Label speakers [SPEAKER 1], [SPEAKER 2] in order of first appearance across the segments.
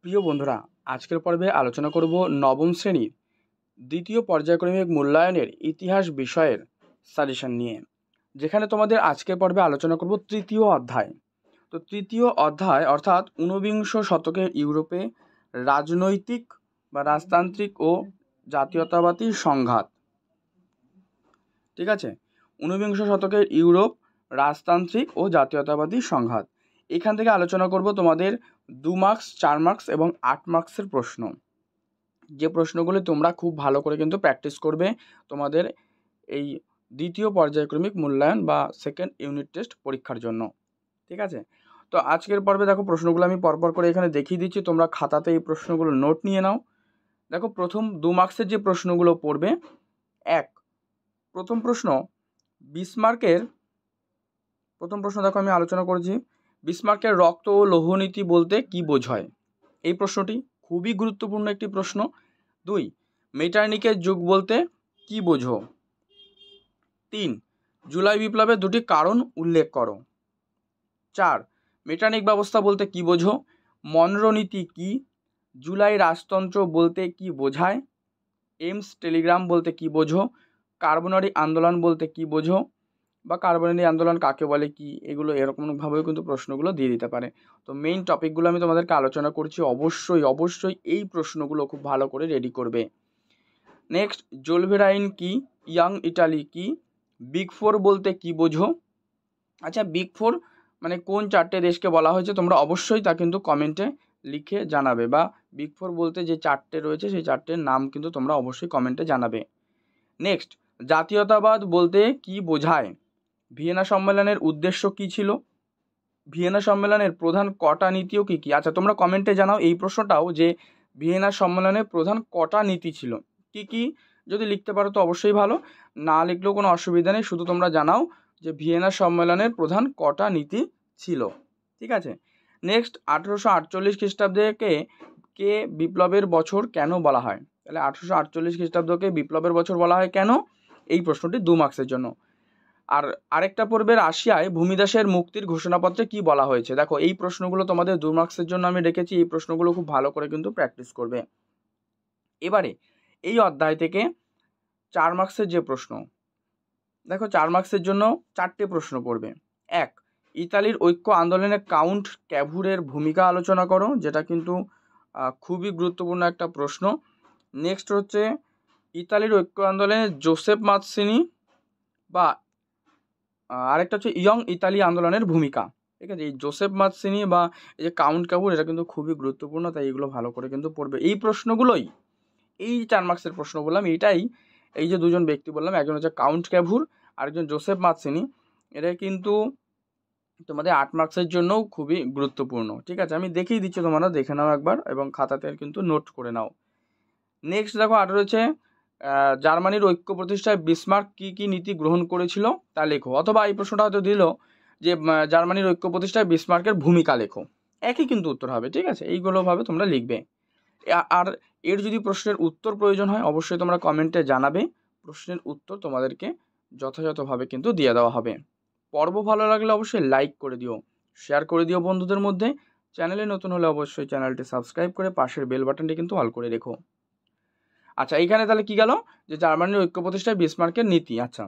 [SPEAKER 1] প্রিয় বন্ধুরা, আজকের পর্বে আলোচনা করব নবম শ্রেণীর দ্বিতীয় পর্যায়ক্রমিক মূল্যায়নের ইতিহাস বিষয়ের সাজেশন নিয়ে, যেখানে তোমাদের আজকের পর্বে আলোচনা করব তৃতীয় অধ্যায়। তো তৃতীয় অধ্যায় অর্থাৎ ঊনবিংশ শতকের ইউরোপে রাজনৈতিক বা রাজতান্ত্রিক ও জাতীয়তাবাদী সংঘাত। ঠিক আছে, ঊনবিংশ শতকের ইউরোপ রাজতান্ত্রিক ও জাতীয়তাবাদী সংঘাত। এখান থেকে আলোচনা করব তোমাদের 2 মার্কস, 4 মার্কস এবং 8 মার্কসের প্রশ্ন, যে প্রশ্নগুলি তোমরা খুব ভালো করে কিন্তু প্র্যাকটিস করবে তোমাদের এই দ্বিতীয় পর্যায়ক্রমিক মূল্যায়ন বা সেকেন্ড ইউনিট টেস্ট পরীক্ষার জন্য। ঠিক আছে, তো আজকের পর্বে দেখো প্রশ্নগুলো আমি পরপর করে এখানে দেখিয়ে দিচ্ছি, তোমরা খাতাতে এই প্রশ্নগুলো নোট নিয়ে নাও। দেখো প্রথম 2 মার্কসের যে প্রশ্নগুলো পড়বে, প্রথম প্রশ্ন বিসমার্কের প্রথম প্রশ্ন দেখো আমি আলোচনা করেছি, বিসমার্কের রক্ত ও লৌহনীতি বলতে কি বোঝায়? এই প্রশ্নটি খুবই গুরুত্বপূর্ণ একটি প্রশ্ন। 2, মেটার্নিকের যুগ বলতে কি বোঝো? 3, জুলাই বিপ্লবের 2টি কারণ উল্লেখ করো। 4, মেটার্নিক ব্যবস্থা বলতে কি বোঝো? মনরো নীতি কি? জুলাই রাজতন্ত্র বলতে কি বোঝায়? এমস টেলিগ্রাম বলতে কি বোঝো? কার্বনারি আন্দোলন বলতে কি বোঝো? বা কার্বনারি আন্দোলন কাকে বলে, কি, এগুলো এরকমভাবেও কিন্তু প্রশ্নগুলো দিয়ে দিতে পারে। তো মেইন টপিকগুলো আমি তোমাদেরকে আলোচনা করছি, অবশ্যই এই প্রশ্নগুলো খুব ভালো করে রেডি করবে। নেক্সট, জোলভেরাইন কি? ইয়াং ইটালি কি? বিগ ফোর বলতে কি বোঝো? আচ্ছা, বিগ ফোর মানে কোন 4টে দেশকে বলা হয়েছে তোমরা অবশ্যই তা কিন্তু কমেন্টে লিখে জানাবে, বা বিগ ফোর বলতে যে 4টে রয়েছে সেই 4টের নাম কিন্তু তোমরা অবশ্যই কমেন্টে জানাবে। নেক্সট, জাতীয়তাবাদ বলতে কি বোঝায়? ভিয়েনা সম্মেলনের উদ্দেশ্য কি ছিল? ভিয়েনা সম্মেলনের প্রধান কটা নীতিও কি কি? আচ্ছা, তোমরা কমেন্টে জানাও এই প্রশ্নটাও, যে ভিয়েনা সম্মেলনের প্রধান কটা নীতি ছিল, কি কি। যদি লিখতে পারো তো অবশ্যই ভালো, না লিখলেও কোনো অসুবিধা নেই, শুধু তোমরা জানাও যে ভিয়েনা সম্মেলনের প্রধান কটা নীতি ছিল। ঠিক আছে, নেক্সট, 1848 খ্রিস্টাব্দকে কে বিপ্লবের বছর কেন বলা হয়? তাহলে 1848 খ্রিস্টাব্দকে বিপ্লবের বছর বলা হয় কেন? এই প্রশ্নটি 2 মার্কসের জন্য। আর আরেকটা পড়বে, রাশিয়ায় ভূমিদাসের মুক্তির ঘোষণাপত্রে কি বলা হয়েছে? দেখো এই প্রশ্নগুলো তোমাদের 2 মার্কসের জন্য আমি রেখেছি, এই প্রশ্নগুলো খুব ভালো করে কিন্তু প্র্যাকটিস করবে। এবারে এই অধ্যায় থেকে 4 মার্কসের যে প্রশ্ন, দেখো 4 মার্কসের জন্য 4টে প্রশ্ন পড়বে। 1, ইতালির ঐক্য আন্দোলনে কাউন্ট ক্যাভুরের ভূমিকা আলোচনা করো, যেটা কিন্তু খুবই গুরুত্বপূর্ণ একটা প্রশ্ন। নেক্সট হচ্ছে ইতালির ঐক্য আন্দোলনে জোসেফ মাৎসিনি বা আরেকটা হচ্ছে ইয়ং ইতালি আন্দোলনের ভূমিকা। ঠিক আছে, এই জোসেফ মাৎসিনি বা এই যে কাউন্ট ক্যাভুর, এটা কিন্তু খুবই গুরুত্বপূর্ণ, তাই এগুলো ভালো করে কিন্তু পড়বে। এই প্রশ্নগুলোই, এই 4 মার্কসের প্রশ্ন বললাম, এইটাই এই যে দুজন ব্যক্তি বললাম, একজন হচ্ছে কাউন্ট ক্যাভুর আর একজন জোসেফ মাৎসিনি, এটা কিন্তু তোমাদের 8 মার্কসের জন্যও খুবই গুরুত্বপূর্ণ। ঠিক আছে, আমি দেখিয়ে দিচ্ছি, তোমরা দেখে নাও একবার এবং খাতাতে কিন্তু নোট করে নাও। নেক্সট দেখো, আর রয়েছে জার্মানির ঐক্য প্রতিষ্ঠায় বিসমার্ক কি কি নীতি গ্রহণ করেছিল তা লেখো। অথবা এই প্রশ্নটা হয়তো দিল যে জার্মানির ঐক্য প্রতিষ্ঠায় বিসমার্কের ভূমিকা লেখো, একই কিন্তু উত্তর হবে। ঠিক আছে, এইগুলোভাবে তোমরা লিখবে। আর এর যদি প্রশ্নের উত্তর প্রয়োজন হয় অবশ্যই তোমরা কমেন্টে জানাবে, প্রশ্নের উত্তর তোমাদেরকে যথাযথভাবে কিন্তু দিয়ে দেওয়া হবে। পর্ব ভালো লাগলে অবশ্যই লাইক করে দিও, শেয়ার করে দিও বন্ধুদের মধ্যে। চ্যানেলে নতুন হলে অবশ্যই চ্যানেলটি সাবস্ক্রাইব করে পাশের বেল বাটনটি কিন্তু অল করে রেখো। আচ্ছা, এইখানে তাহলে কি গেল, যে জার্মানির ঐক্য প্রতিষ্ঠায় বিসমার্কের নীতি। আচ্ছা,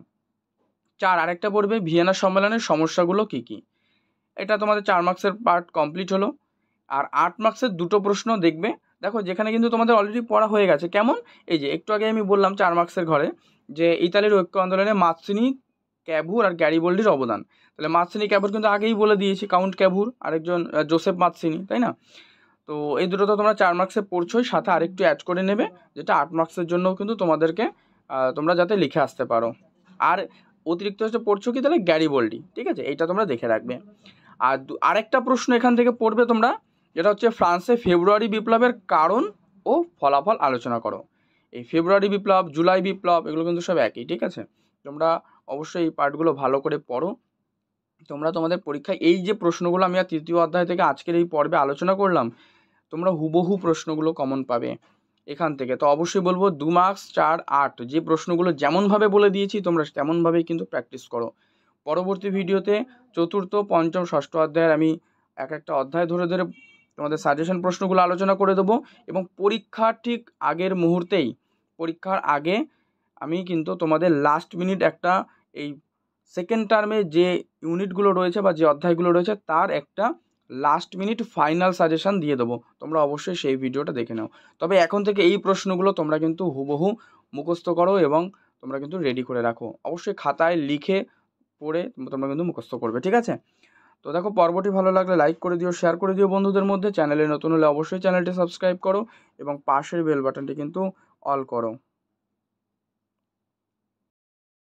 [SPEAKER 1] 4 আরেকটা পড়বে, ভিয়েনা সম্মেলনের সমস্যাগুলো কি কি। এটা তোমাদের 4 মার্কসের পার্ট কমপ্লিট হলো। আর 8 মার্কসের 2টো প্রশ্ন দেখবে, দেখো যেখানে কিন্তু তোমাদের অলরেডি পড়া হয়ে গেছে। কেমন? এই যে একটু আগে আমি বললাম 4 মার্কসের ঘরে যে ইতালির ঐক্য আন্দোলনে মাৎসিনি, ক্যাভুর আর গ্যারিবোল্ডির অবদান। তাহলে মাৎসিনি ক্যাভুর কিন্তু আগেই বলে দিয়েছি, কাউন্ট ক্যাভুর আরেকজন জোসেফ মাৎসিনি, তাই না? তো এই দুটো তো তোমরা 4 মার্কসে পড়ছোই, সাথে আরেকটু অ্যাড করে নেবে, যেটা 8 মার্কসের জন্যও কিন্তু তোমাদেরকে তোমরা যাতে লিখে আসতে পারো। আর অতিরিক্ত হচ্ছে পড়ছো কি, তাহলে গ্যারিবোল্ডি। ঠিক আছে, এইটা তোমরা দেখে রাখবে। আর আরেকটা প্রশ্ন এখান থেকে পড়বে তোমরা, যেটা হচ্ছে ফ্রান্সে ফেব্রুয়ারি বিপ্লবের কারণ ও ফলাফল আলোচনা করো। এই ফেব্রুয়ারি বিপ্লব, জুলাই বিপ্লব, এগুলো কিন্তু সব একই। ঠিক আছে, তোমরা অবশ্যই এই পার্টগুলো ভালো করে পড়ো। তোমরা তোমাদের পরীক্ষায় এই যে প্রশ্নগুলো আমি আর তৃতীয় অধ্যায় থেকে আজকের এই পর্বে আলোচনা করলাম, তোমরা হুবহু প্রশ্নগুলো কমন পাবে এখান থেকে। তো অবশ্যই বলবো 2 মার্কস, 4, 8 যে প্রশ্নগুলো যেমনভাবে বলে দিয়েছি তোমরা তেমনভাবেই কিন্তু প্র্যাকটিস করো। পরবর্তী ভিডিওতে চতুর্থ, পঞ্চম, ষষ্ঠ অধ্যায়ের আমি এক একটা অধ্যায় ধরে ধরে তোমাদের সাজেশন প্রশ্নগুলো আলোচনা করে দেবো এবং পরীক্ষার ঠিক আগের মুহূর্তেই, পরীক্ষার আগে আমি কিন্তু তোমাদের লাস্ট মিনিট একটা এই সেকেন্ড টার্মে যে ইউনিটগুলো রয়েছে বা যে অধ্যায়গুলো রয়েছে তার একটা লাস্ট মিনিট ফাইনাল সাজেশন দিয়ে দেবো। তোমরা অবশ্যই সেই ভিডিওটা দেখে নাও। তবে এখন থেকে এই প্রশ্নগুলো তোমরা কিন্তু হুবহু মুখস্থ করো এবং তোমরা কিন্তু রেডি করে রাখো। অবশ্যই খাতায় লিখে পড়ে তোমরা কিন্তু মুখস্থ করবে, ঠিক আছে? তো দেখো, পর্বটি ভালো লাগলে লাইক করে দিও, শেয়ার করে দিও বন্ধুদের মধ্যে। চ্যানেলে নতুন হলে অবশ্যই চ্যানেলটি সাবস্ক্রাইব করো এবং পাশের বেল বাটনটি কিন্তু অল করো।